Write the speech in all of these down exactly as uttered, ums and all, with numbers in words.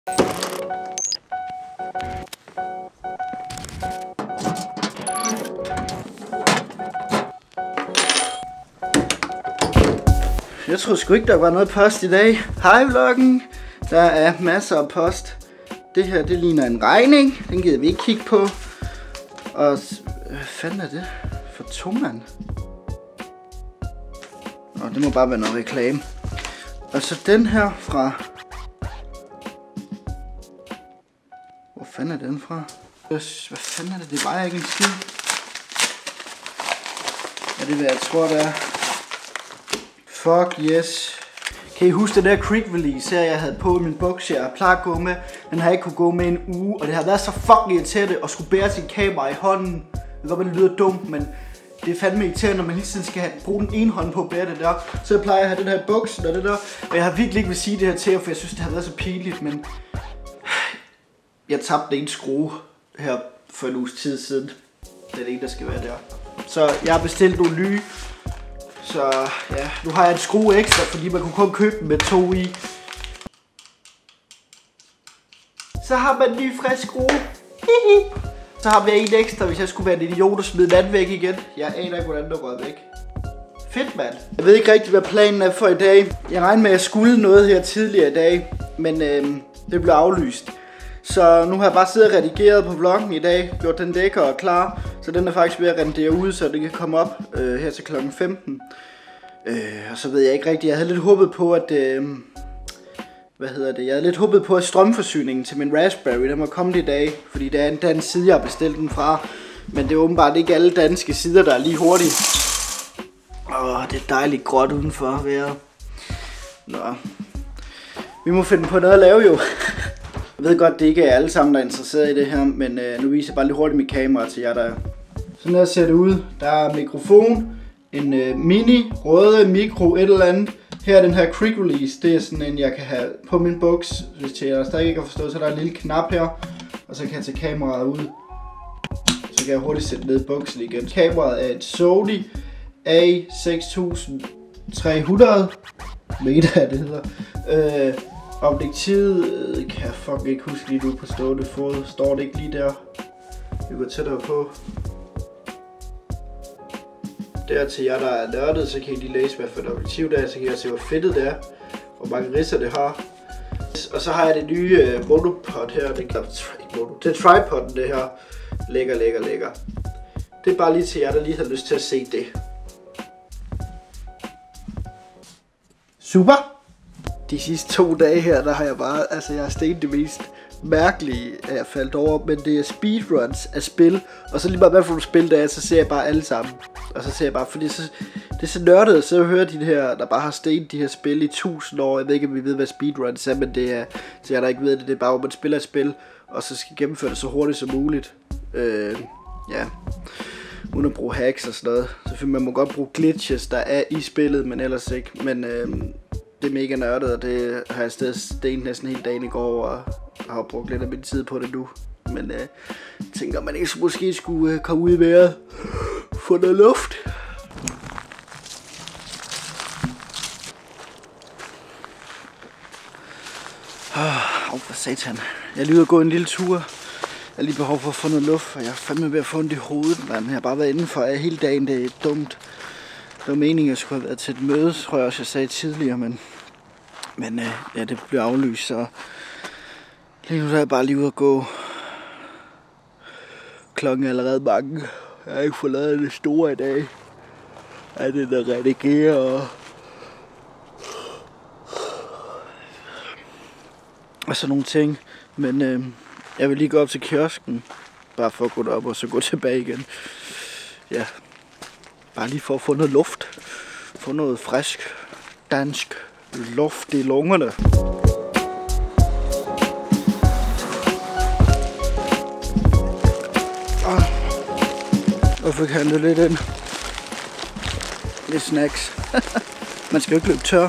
Jeg tror sgu ikke, der var noget post i dag. Hej vloggen. Der er masser af post. Det her, det ligner en regning. Den gider vi ikke kigge på. Og hvad fanden er det for tungmand? Nå, det må bare være noget reklame. Og så den her fra... Hvor fanden er den fra? Hvad fanden er det? Det vejer ikke en skid. Er det hvad jeg tror det er? Fuck yes. Kan I huske det der Creek Release her, jeg havde på i min bukser, jeg plejer at gå med? Den har ikke kunne gå med en uge, og det har været så fucking irriterende at skulle bære sin kamera i hånden. Det kan godt være, det lyder dumt, men det er fandme irriterende, når man hele tiden skal have, bruge den ene hånd på at bære det der. Så jeg plejer at have den her buksen og det der. Og jeg har virkelig ikke vil sige det her til jer, for jeg synes, det har været så pinligt, men... Jeg tabte en skrue her for en uges tid siden. Det er det ikke, der skal være der. Så jeg har bestilt nogle nye. Så ja, nu har jeg en skrue ekstra, fordi man kunne kun købe den med to i. Så har man en ny frisk skrue. Så har vi en ekstra, hvis jeg skulle være en idiot og smide den anden væk igen. Jeg aner ikke, hvordan den er røget væk. Fedt, mand. Jeg ved ikke rigtig, hvad planen er for i dag. Jeg regner med, at jeg skulle noget her tidligere i dag, men øh, det blev aflyst. Så nu har jeg bare siddet og redigeret på vloggen i dag, gjort den lækker og klar, så den er faktisk ved at rendere ud, så det kan komme op øh, her til klokken femten. Øh, og så ved jeg ikke rigtigt, jeg havde lidt håbet på, at øh, hvad hedder det, jeg havde lidt håbet på, at strømforsyningen til min Raspberry, den må komme i dag, fordi det er en dansk side, jeg har bestilt den fra, men det er åbenbart ikke alle danske sider, der er lige hurtige. Åh, det er dejligt gråt udenfor vejret. Nå, vi må finde på noget at lave jo. Jeg ved godt, det ikke er alle sammen, der er interesseret i det her, men øh, nu viser jeg bare lidt hurtigt mit kamera til jer, der er. Sådan her ser det ud. Der er mikrofon, en øh, mini, røde mikro, et eller andet. Her er den her Quick Release, det er sådan en, jeg kan have på min buks. Hvis til jer stadig ikke har forstået, så er der en lille knap her, og så kan jeg tage kameraet ud. Så kan jeg hurtigt sætte ned i buksen igen. Kameraet er et Sony A seks tusind tre hundrede, meter det hedder. Øh, Objektivet kan jeg fucking ikke huske lige nu på stående fod. Står det ikke lige der? Vi går tættere på. Der til jer, der er nørdet, så kan I lige læse, hvad for et objektiv der er. Så kan jeg se, hvor fedtet det er. Hvor mange ridser det har. Og så har jeg det nye uh, monopod her. Det er, det er tripoden det her. Lækker, lækker, lækker. Det er bare lige til jer, der lige har lyst til at se det. Super! De sidste to dage her, der har jeg bare, altså jeg har steget det mest mærkelige, at jeg faldt over, men det er speedruns af spil, og så lige meget hvad for nogle spil der er, så ser jeg bare alle sammen, og så ser jeg bare, fordi så, det er så nørdet at sidde og høre de her, der bare har steget de her spil i tusind år. Jeg ved ikke, om vi ved, hvad speedruns er, men det er, så jeg der ikke ved det, det er bare, hvor man spiller et spil, og så skal gennemføre det så hurtigt som muligt, øh, ja, uden at bruge hacks og sådan noget. Selvfølgelig man må godt bruge glitches, der er i spillet, men ellers ikke, men øh, det er mega nørdet, og det har jeg stedet stenet næsten hele dagen i går, og har brugt lidt af min tid på det nu. Men øh, tænker man ikke måske skulle øh, komme ud i vejret, få noget luft. Åh, oh, for satan. Jeg er lige ude at gå en lille tur. Jeg har lige behov for at få noget luft, og jeg er fandme ved at få ondt i hovedet, man. Jeg har bare været indenfor af hele dagen, det er dumt. Det var meningen, at jeg skulle have været til et møde, tror jeg også, jeg sagde tidligere, men, men øh, ja, det blev aflyst, så lige nu er jeg bare lige ude at gå. Klokken er allerede mange. Jeg har ikke fået lavet det store i dag. Er det der redigerer og... og sådan nogle ting, men øh, jeg vil lige gå op til kiosken, bare for at gå derop og så gå tilbage igen. Ja. Bare lige for at få noget luft. Få noget frisk, dansk luft i lungerne. Ah. Og fik handlet lidt ind. Lidt snacks. Man skal jo ikke løbe tør.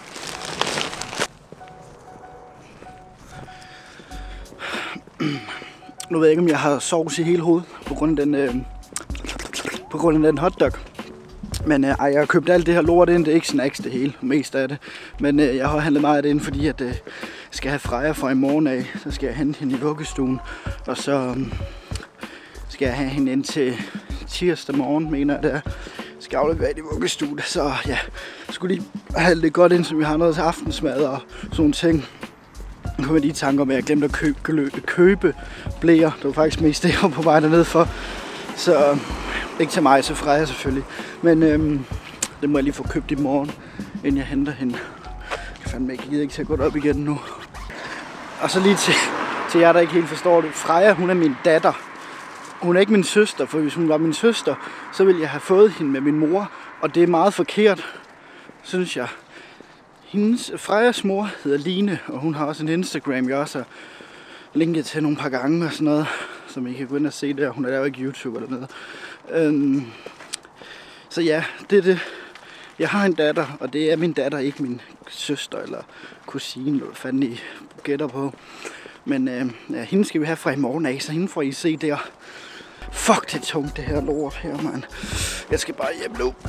Nu ved jeg ikke, om jeg har sovs i hele hovedet på grund af den, øh, på grund af den hotdog. Men øh, ej, jeg har købt alt det her lort ind. Det er ikke snacks det hele, mest af det. Men øh, jeg har handlet meget af det ind, fordi at, øh, skal have Freja fra i morgen af. Så skal jeg hente hende i vuggestuen, og så um, skal jeg have hende ind til tirsdag morgen, mener jeg det er. Skal aflevere i vuggestuen, så ja, jeg skulle lige have det godt ind, så vi har noget til aftensmad og sådan nogle ting. Nu kommer de tanker med, at jeg glemte at købe, købe, købe blæer. Det var faktisk mest det, jeg var på vej dernede for. Så ikke til mig, så Freja selvfølgelig. Men øhm, det må jeg lige få købt i morgen, inden jeg henter hende. Jeg fandme ikke, jeg gider ikke til at gå op igen nu. Og så lige til, til jer, der ikke helt forstår det. Freja, hun er min datter. Hun er ikke min søster, for hvis hun var min søster, så ville jeg have fået hende med min mor. Og det er meget forkert, synes jeg. Hendes, Frejas mor hedder Line, og hun har også en Instagram, jeg også har linket til nogle par gange og sådan noget, som I kan gå ind og se der. Hun er der jo ikke YouTube eller noget. Øhm, så ja, det er det. Jeg har en datter, og det er min datter, ikke min søster eller kusine, eller hvad fanden I gætter på. Men øh, ja, hende skal vi have fra i morgen af, så hende får I se der. Fuck, det er tungt det her lort her, mand. Jeg skal bare hjem nu.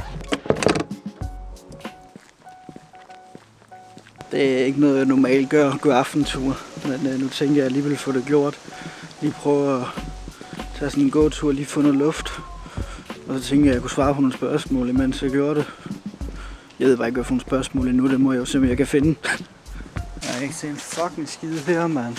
Det er ikke noget, jeg normalt gør, gå aftentur. Men øh, nu tænker jeg alligevel få det gjort. Lige prøve at tage sådan en gåtur, lige få noget luft. Og så tænker jeg, at jeg kunne svare på nogle spørgsmål, imens jeg gjorde det. Jeg ved bare ikke, hvad for nogle spørgsmål endnu, det må jeg jo se, om jeg kan finde. Jeg har ikke set en fucking skide her, mand.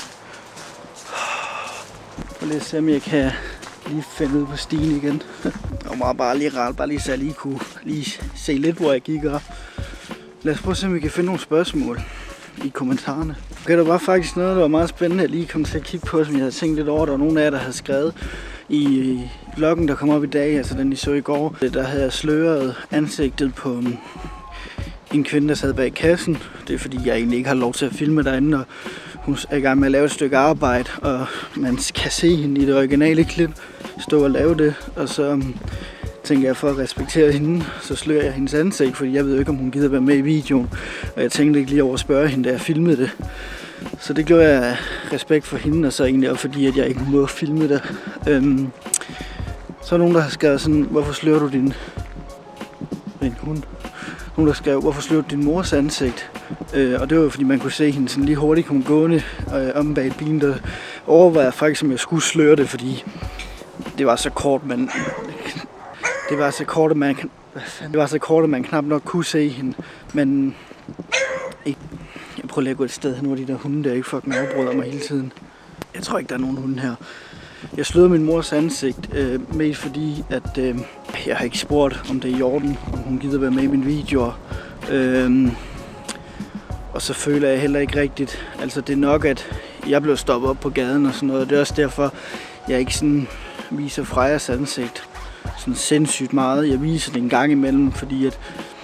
Og lige se, om jeg kan lige finde ud på stien igen. Jeg må bare lige rette, bare lige så jeg lige kunne lige se lidt, hvor jeg gik op. Lad os prøve at se, om vi kan finde nogle spørgsmål i kommentarerne. Okay, der var faktisk noget, der var meget spændende, jeg lige kom til at kigge på, som jeg havde tænkt lidt over. Der var nogle af jer, der havde skrevet i vloggen, der kom op i dag, altså den I så i går. Der havde jeg sløret ansigtet på en kvinde, der sad bag kassen. Det er fordi, jeg egentlig ikke har lov til at filme derinde, og hun er i gang med at lave et stykke arbejde, og man kan se hende i det originale klip stå og lave det, og så tænker jeg, for at respektere hende, så slører jeg hendes ansigt, fordi jeg ved ikke, om hun gider være med i videoen. Og jeg tænkte ikke lige over at spørge hende, da jeg filmede det. Så det gjorde jeg respekt for hende, og så egentlig også fordi, at jeg ikke må filme det. Øhm, så er nogen, der har skrevet sådan, hvorfor slører du din... en hund? Nogen, der skrev, hvorfor slører du din mors ansigt? Øh, og det var jo fordi, man kunne se hende sådan lige hurtigt komme gående øh, om bag bilen. Der overvejede jeg faktisk, om jeg skulle sløre det, fordi det var så kort, man... Det var så kort, at man, det var så kort, at man knap nok kunne se hende, men jeg prøver lige at gå et sted hen, hvor de der hunde der ikke fucking afbryder mig hele tiden. Jeg tror ikke, der er nogen hunde her. Jeg sløede min mors ansigt, øh, mest fordi, at øh, jeg har ikke spurgt, om det er i orden, om hun gider være med i mine videoer. Øh, og så føler jeg heller ikke rigtigt. Altså det er nok, at jeg blev stoppet op på gaden og sådan noget, og det er også derfor, jeg ikke sådan viser Frejas ansigt sådan sindssygt meget. Jeg viser det en gang imellem, fordi at,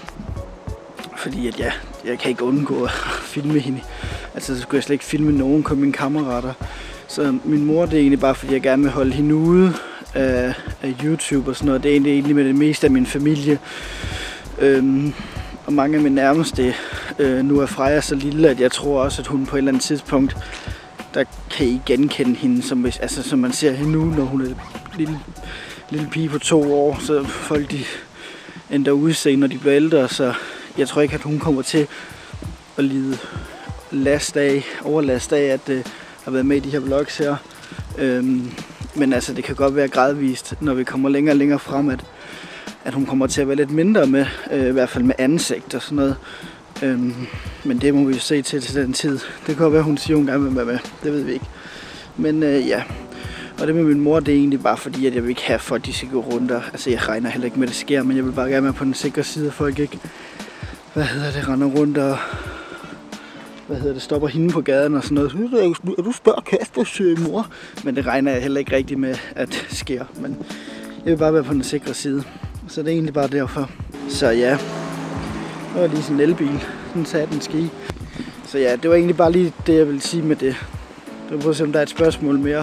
fordi at ja, jeg kan ikke undgå at filme hende. Altså så skulle jeg slet ikke filme nogen af mine kammerater. Så min mor, det er egentlig bare fordi jeg gerne vil holde hende ude af, af YouTube og sådan noget. Det er egentlig, egentlig med det meste af min familie. Øhm, og mange af mine nærmeste. Øh, nu er Freja så lille, at jeg tror også, at hun på et eller andet tidspunkt, der kan I genkende hende, som, hvis, altså, som man ser hende nu, når hun er lille. lille pige på to år, så folk de ændrer udseende, når de bliver ældre, så jeg tror ikke, at hun kommer til at lide last af, overlast af, at uh, har været med i de her vlogs her. Øhm, men altså, det kan godt være gradvist, når vi kommer længere og længere frem, at, at hun kommer til at være lidt mindre med, øh, i hvert fald med ansigt og sådan noget. Øhm, men det må vi jo se til til den tid. Det kan godt være, at hun siger, at hun gerne vil være med. Det ved vi ikke. Men øh, ja. Og det med min mor, det er egentlig bare fordi, at jeg vil ikke have folk, de skal gå rundt og... Altså, jeg regner heller ikke med, at det sker, men jeg vil bare gerne være på den sikre side, at folk ikke... Hvad hedder det? Render rundt og... Hvad hedder det? Stopper hende på gaden og sådan noget. Er du spørger Kaspers mor? Men det regner jeg heller ikke rigtig med, at det sker. Men jeg vil bare være på den sikre side. Så det er egentlig bare derfor. Så ja. Det var lige sådan en elbil. Den sagde den ski. Så ja, det var egentlig bare lige det, jeg ville sige med det. Det var prøve at se, om der er et spørgsmål mere.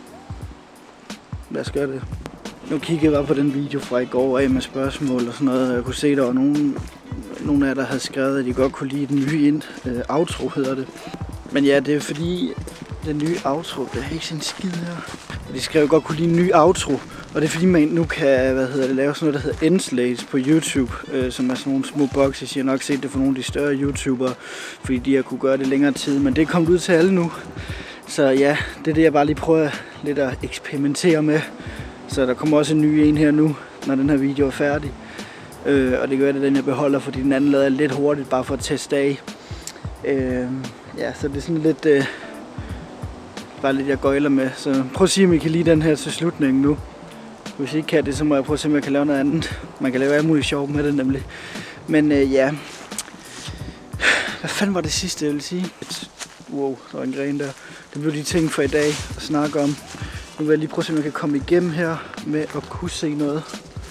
Lad os gøre det. Nu kiggede jeg bare på den video fra i går af med spørgsmål og sådan noget. Jeg kunne se, der var nogen, nogle af jer, der havde skrevet, at de godt kunne lide den nye ind, øh, outro hedder det. Men ja, det er fordi, Den nye outro, det er ikke sådan en skid her. De skrev godt kunne lide en ny outro. Og det er fordi man nu kan, hvad hedder det, lave sådan noget, der hedder endslays på YouTube. Øh, som er sådan nogle små boxes. Jeg har nok set det for nogle af de større YouTubere. Fordi de har kunne gøre det længere tid. Men det er kommet ud til alle nu. Så ja, det er det jeg bare lige prøver lidt at eksperimentere med. Så der kommer også en ny en her nu, når den her video er færdig. Øh, og det gør det den jeg beholder, fordi den anden lader lidt hurtigt, bare for at teste af. Øh, ja, så det er sådan lidt... Øh, bare lidt jeg gøjler med. Så prøv at sige, om I kan lide den her til slutningen nu. Hvis I ikke kan det, så må jeg prøve at se, om jeg kan lave noget andet. Man kan lave alt muligt sjovt med det nemlig. Men øh, ja. Hvad fanden var det sidste, jeg ville sige? Wow, der var en gren der. Det blev de ting for i dag at snakke om. Nu vil jeg lige prøve at se, om jeg kan komme igennem her med at kunne se noget.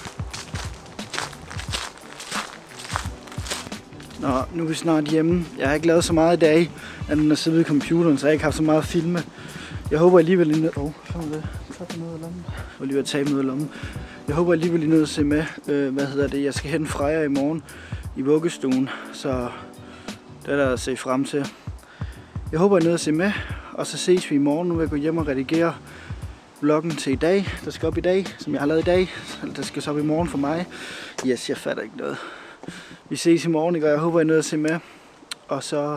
Nå, nu er vi snart hjemme. Jeg har ikke lavet så meget i dag, andet at sidde ved computeren, så jeg har ikke haft så meget at filme. Jeg håber alligevel, I Åh, oh, sådan det. Tager noget af lommen. Jeg var lige ved at tage noget af lommen. Jeg håber alligevel, I nødt til at se med. Øh, hvad hedder det? Jeg skal hente Freja i morgen i vuggestuen, så det er der at se frem til. Jeg håber, I nødt til at se med, og så ses vi i morgen. Nu vil jeg gå hjem og redigere vloggen til i dag. Der skal op i dag, som jeg har lavet i dag. Der skal så op i morgen for mig. Yes, jeg fatter ikke noget. Vi ses i morgen, ikke? Og jeg håber, I nødt til at se med. Og så...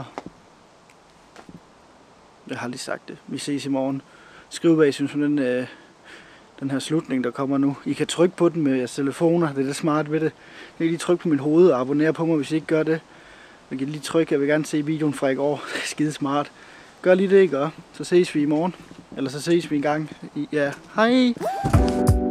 Jeg har lige sagt det. Vi ses i morgen. Skriv, hvad I synes om den, øh, den her slutning, der kommer nu. I kan trykke på den med jeres telefoner. Det er det smart ved det. I kan lige trykke på mit hoved og abonnere på mig, hvis I ikke gør det. Jeg kan lige trykke. Jeg vil gerne se videoen fra i går. Det er skide smart. Gør lige det, ikke? Så ses vi i morgen. Eller så ses vi en gang. Ja, hej!